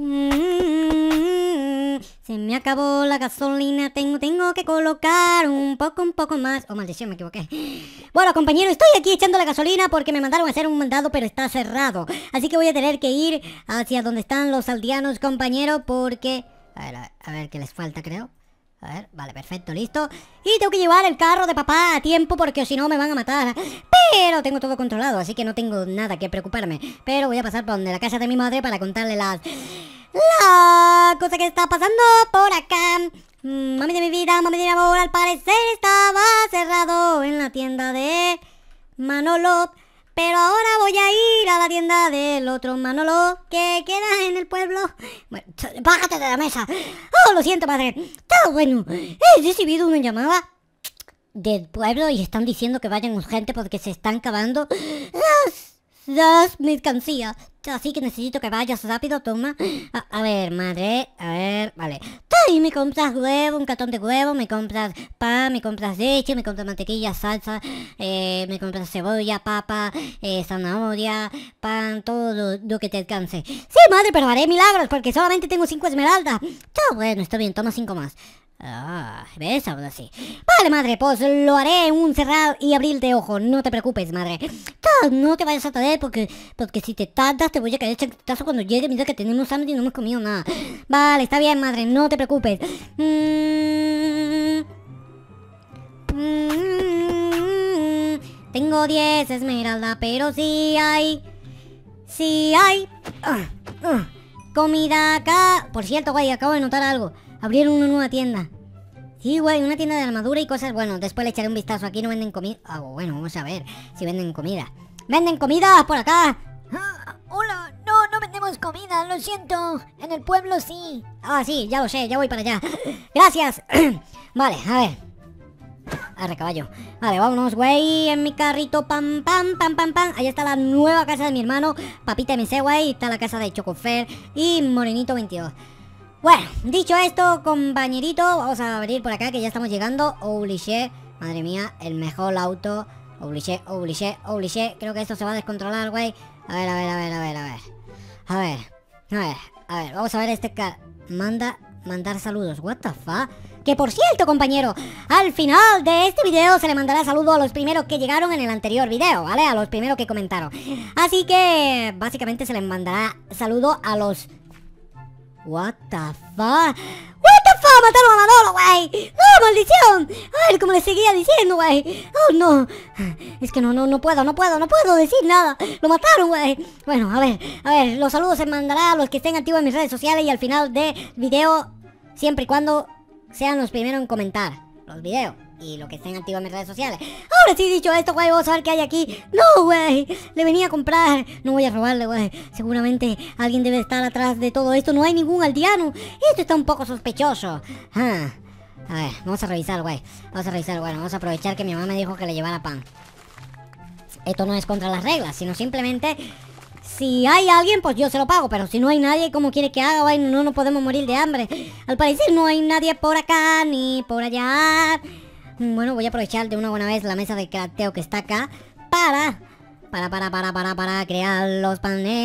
Se me acabó la gasolina, tengo que colocar un poco más. Oh, maldición, me equivoqué. Bueno, compañero, estoy aquí echando la gasolina porque me mandaron a hacer un mandado, pero está cerrado. Así que voy a tener que ir hacia donde están los aldeanos, compañero, porque... A ver qué les falta, creo. A ver, vale, perfecto, listo. Y tengo que llevar el carro de papá a tiempo porque si no me van a matar. Pero tengo todo controlado, así que no tengo nada que preocuparme. Pero voy a pasar por donde la casa de mi madre para contarle la cosa que está pasando por acá. Mami de mi vida, mami de mi amor, al parecer estaba cerrado en la tienda de Manolo. Pero ahora voy a ir a la tienda del otro Manolo que queda en el pueblo. Bueno, bájate de la mesa. Oh, lo siento, madre. Está bueno. He recibido una llamada del pueblo y están diciendo que vayan urgente porque se están acabando las mercancías. Así que necesito que vayas rápido, toma. A ver, madre, a ver, vale. Y me compras huevo, un cartón de huevo, me compras pan, me compras leche, me compras mantequilla, salsa, me compras cebolla, papa, zanahoria, pan, todo lo que te alcance. Sí, madre, pero haré milagros porque solamente tengo 5 esmeraldas. Está bueno, está bien, toma 5 más. Ah, ¿ves? Ahora sí. Vale, madre, pues lo haré en un cerrar y abrir de ojo. No te preocupes, madre. No te vayas a traer porque si te tardas te voy a caer chactazo cuando llegue. Mira que tenemos hambre y no hemos comido nada. Vale, está bien, madre, no te preocupes. Tengo 10 esmeralda, pero sí hay comida acá. Por cierto, güey, acabo de notar algo. Abrieron una nueva tienda. Sí, güey, una tienda de armadura y cosas. Bueno, después le echaré un vistazo. Aquí no venden comida. Ah, bueno, vamos a ver si venden comida. ¡Venden comida por acá! Hola, no vendemos comida, lo siento. En el pueblo sí. Ah, sí, ya lo sé, ya voy para allá. Gracias. Vale, a ver. Arre, caballo. Vale, vámonos, güey, en mi carrito. Pam. Ahí está la nueva casa de mi hermano Papita MC, güey. Está la casa de Chocofer y Morenito 22. Bueno, dicho esto, compañerito, vamos a abrir por acá que ya estamos llegando. Holy shit, madre mía, el mejor auto. Holy shit. Creo que esto se va a descontrolar, güey. A ver. Vamos a ver este mandar saludos. What the fuck? Que por cierto, compañero, al final de este video se le mandará saludo a los primeros que llegaron en el anterior video, ¿vale? A los primeros que comentaron. Así que básicamente se les mandará saludo a los... What the fuck? Mataron a Manolo, güey. ¡No, maldición! Ay, como le seguía diciendo, güey. Oh, no. Es que no puedo decir nada. Lo mataron, güey. Bueno, a ver, los saludos se mandará a los que estén activos en mis redes sociales y al final del video, siempre y cuando sean los primeros en comentar los videos y los que estén activos en mis redes sociales. Ahora sí, dicho esto, güey, vamos a ver qué hay aquí. No, güey, le venía a comprar. No voy a robarle, güey. Seguramente alguien debe estar atrás de todo esto. No hay ningún aldeano. Esto está un poco sospechoso. A ver, vamos a revisar, güey. Bueno, vamos a aprovechar que mi mamá me dijo que le llevara pan. Esto no es contra las reglas, sino simplemente... Si hay alguien, pues yo se lo pago. Pero si no hay nadie, ¿cómo quiere que haga, güey? No nos podemos morir de hambre. Al parecer no hay nadie por acá ni por allá. Bueno, voy a aprovechar de una buena vez la mesa de crafteo que está acá para crear los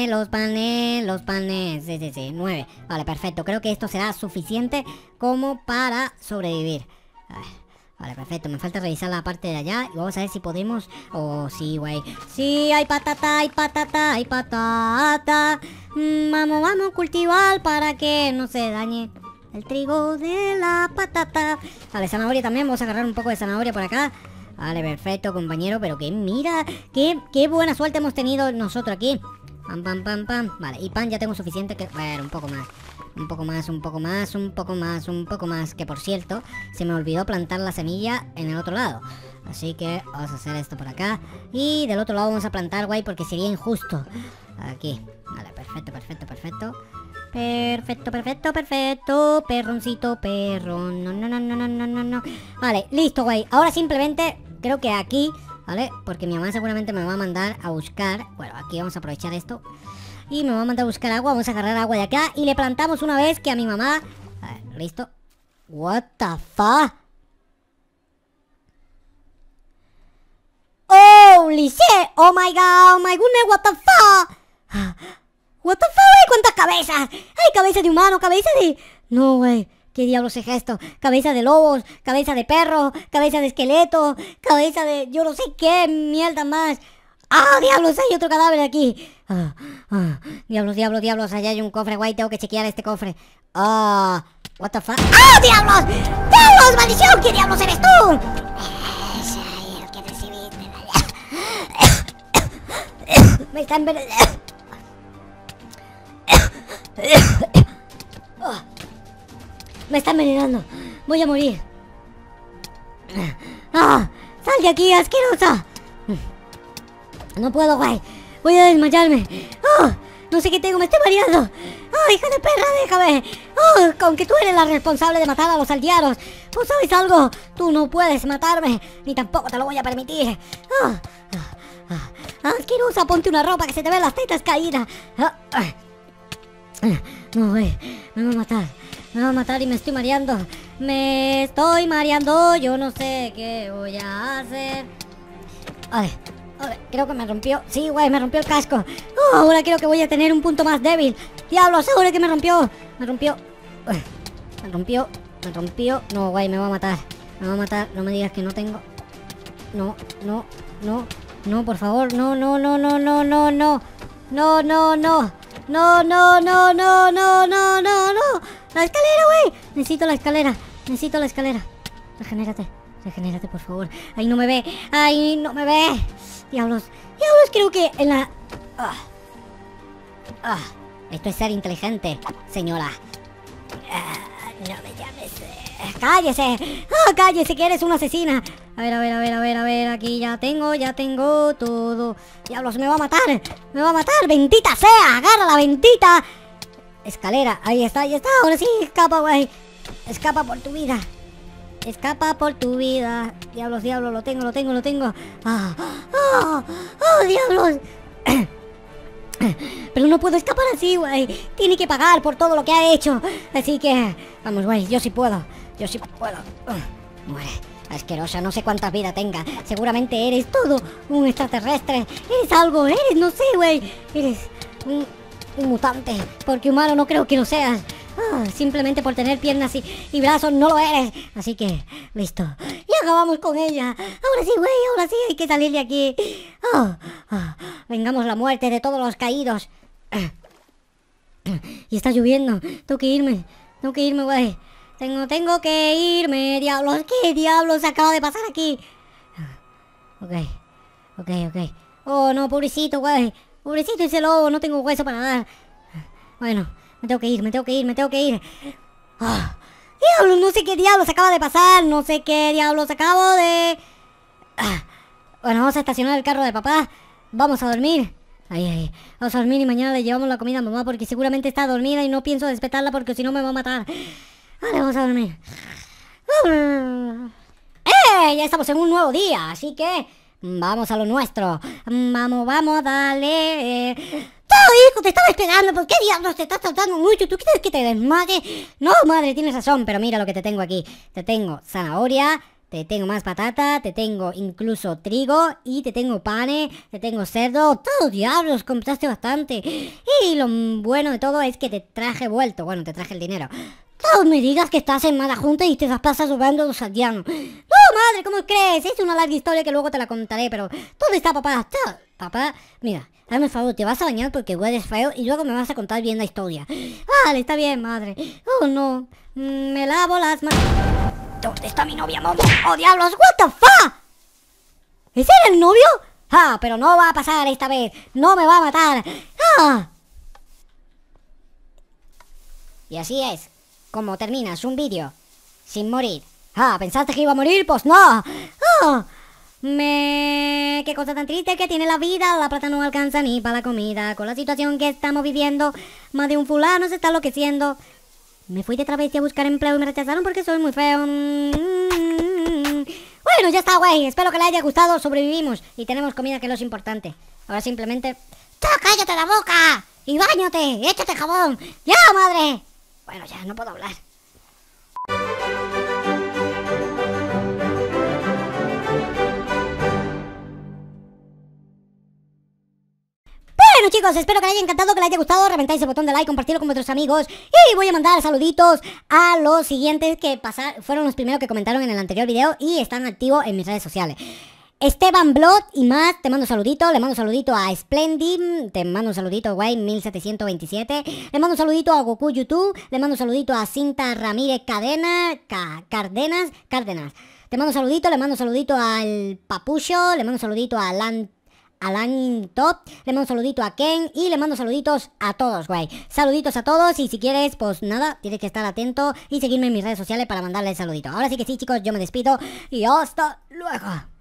panes. Sí, 9. Vale, perfecto. Creo que esto será suficiente como para sobrevivir. A ver. Vale, perfecto. Me falta revisar la parte de allá y vamos a ver si podemos... Oh, sí, güey. Sí, hay patata. Vamos a cultivar para que no se dañe el trigo de la patata. Vale, zanahoria también. Vamos a agarrar un poco de zanahoria por acá. Vale, perfecto, compañero. Pero que mira, qué buena suerte hemos tenido nosotros aquí. Pam. Vale, y pan ya tengo suficiente que... Bueno, un poco más. Un poco más. Que por cierto, se me olvidó plantar la semilla en el otro lado. Así que vamos a hacer esto por acá. Y del otro lado vamos a plantar, guay, porque sería injusto. Aquí. Vale, perfecto. Perroncito, perrón. No. Vale, listo, guay. Ahora simplemente creo que aquí, ¿vale? Porque mi mamá seguramente me va a mandar a buscar. Bueno, aquí vamos a aprovechar esto. Y me va a mandar a buscar agua. Vamos a agarrar agua de acá y le plantamos una vez que a mi mamá... A ver, listo. What the fuck? Holy shit. Oh my god, oh my goodness, what the fuck? What the fuck, güey, ¿cuántas cabezas? Hay cabeza de humano, cabeza de... No, güey, ¿qué diablos es esto? Cabeza de lobos, cabeza de perro, cabeza de esqueleto, cabeza de... yo no sé qué mierda más. ¡Ah, diablos! Hay otro cadáver aquí. Diablos, diablos, diablos. Allá hay un cofre, güey. Tengo que chequear este cofre. What the fuck. ¡Ah, diablos! ¡Diablos, maldición! ¿Qué diablos eres tú? Soy el que recibiste. Me está envenenando. Me está envenenando. Voy a morir. ¡Sal de aquí, asquerosa! No puedo, güey. Voy a desmayarme. No sé qué tengo, me estoy mareando. Hija de perra, déjame. Con que tú eres la responsable de matar a los aldeanos. ¿Tú sabes algo? Tú no puedes matarme, ni tampoco te lo voy a permitir. Asquerosa, ponte una ropa que se te ven las tetas caídas. No, güey. Me va a matar. Me va a matar y me estoy mareando. Me estoy mareando. Yo no sé qué voy a hacer. A ver, creo que me rompió. Sí, güey, me rompió el casco. Ahora creo que voy a tener un punto más débil. Diablo, seguro que me rompió. Me rompió. Me rompió. Me rompió. No, güey, me va a matar. Me va a matar. No me digas que no tengo. No, no, no. No, por favor. No, no, no, no, no, no, no. No, no, no. No, no, no, no, no, no, no, no. La escalera, güey. Necesito la escalera. Necesito la escalera. Regenérate. Regenérate, por favor. Ahí no me ve. Ahí no me ve. Diablos. Diablos, creo que en la... Esto es ser inteligente, señora. No me llames. ¡Cállese! ¡Cállese, que eres una asesina! A ver, a ver, a ver, a ver, a ver. Aquí ya tengo todo. Diablos, me va a matar. Me va a matar. ¡Bendita sea! ¡Agarra la bendita! Escalera. Ahí está, ahí está. Ahora sí, escapa, güey. Escapa por tu vida. Escapa por tu vida. Diablos, diablos, lo tengo. Diablos. Pero no puedo escapar así, güey. Tiene que pagar por todo lo que ha hecho. Así que, vamos, güey, yo sí puedo. Muere. Asquerosa, no sé cuántas vidas tenga. Seguramente eres todo un extraterrestre. Eres algo, no sé, güey. Eres un mutante. Porque humano no creo que lo seas. Simplemente por tener piernas y brazos no lo eres. Así que, listo. Y acabamos con ella. Ahora sí, güey, ahora sí hay que salir de aquí. Vengamos la muerte de todos los caídos. Y está lloviendo. Tengo que irme, güey. Tengo que irme. Diablos, ¿qué diablos acaba de pasar aquí? Ok. Oh, no, pobrecito, güey. Pobrecito ese lobo, no tengo hueso para dar. Bueno, me tengo que ir. Diablos, no sé qué diablos acaba de pasar. No sé qué diablos acabo de... Bueno, vamos a estacionar el carro de papá. Vamos a dormir. Ahí. Vamos a dormir y mañana le llevamos la comida a mamá porque seguramente está dormida y no pienso despertarla porque si no me va a matar. Vale, vamos a dormir. Ya estamos en un nuevo día, así que vamos a lo nuestro. Vamos, dale. Hijo, te estaba esperando. ¿Por qué diablos te estás tratando mucho? ¿Tú quieres que te desmaye? No, madre, tienes razón, pero mira lo que te tengo aquí. Te tengo zanahoria, te tengo más patata, te tengo incluso trigo y te tengo pane, te tengo cerdo. Todo, diablos, compraste bastante. Y lo bueno de todo es que te traje vuelto. Bueno, te traje el dinero. No me digas que estás en mala junta y te las pasas robando a los aldeanos. No, madre, ¿cómo crees? Es una larga historia que luego te la contaré, pero ¿dónde está papá? Papá, mira, hazme el favor, te vas a bañar porque hueles feo y luego me vas a contar bien la historia. Vale, está bien, madre. Oh, no, me lavo las manos. ¿Dónde está mi novia, Momo? ¡Oh, diablos! ¿What the fuck? ¿Ese era el novio? Pero no va a pasar esta vez. No me va a matar. Y así es como terminas un vídeo sin morir. ¿Pensaste que iba a morir? Pues no. Qué cosa tan triste que tiene la vida. La plata no alcanza ni para la comida. Con la situación que estamos viviendo, más de un fulano se está enloqueciendo. Me fui de travesti a buscar empleo y me rechazaron porque soy muy feo. Bueno, ya está, güey. Espero que le haya gustado. Sobrevivimos y tenemos comida, que es lo importante. Ahora simplemente... ¡Cállate la boca! Y báñate, échate jabón. ¡Ya, madre! Bueno, ya no puedo hablar. Bueno, Bueno chicos, espero que les haya encantado, que les haya gustado. Reventáis el botón de like, compartirlo con vuestros amigos. Y voy a mandar saluditos a los siguientes que fueron los primeros que comentaron en el anterior video y están activos en mis redes sociales. Esteban Blood y más, te mando un saludito. Le mando un saludito a Splendid, te mando un saludito, güey, 1727. Le mando un saludito a Goku YouTube. Le mando un saludito a Cinta Ramírez Cárdenas. Te mando un saludito, le mando un saludito al Papucho. Le mando un saludito a Alan Top, le mando un saludito a Ken y le mando saluditos a todos, güey. Saluditos a todos y si quieres, pues nada, tienes que estar atento y seguirme en mis redes sociales para mandarle el saludito. Ahora sí que sí, chicos, yo me despido y hasta luego.